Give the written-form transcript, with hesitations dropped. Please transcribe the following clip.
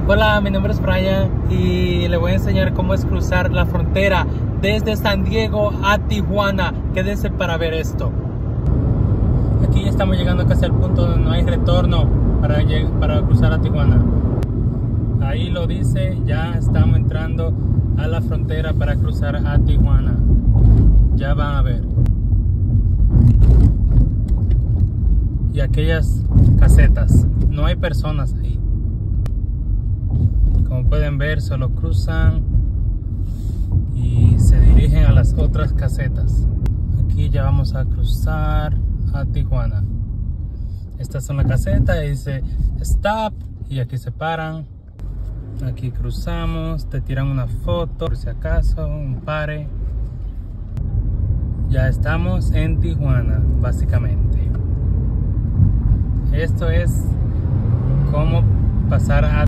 Hola, mi nombre es Brian y le voy a enseñar cómo es cruzar la frontera desde San Diego a Tijuana. Quédese para ver esto. Aquí ya estamos llegando casi al punto donde no hay retorno para cruzar a Tijuana. Ahí lo dice, ya estamos entrando a la frontera para cruzar a Tijuana. Ya van a ver. Y aquellas casetas, no hay personas ahí. Como pueden ver, solo cruzan y se dirigen a las otras casetas. Aquí ya vamos a cruzar a Tijuana. Estas son las casetas y dice stop y aquí se paran. Aquí cruzamos, te tiran una foto por si acaso, un pare. Ya estamos en Tijuana, básicamente. Esto es cómo pasar a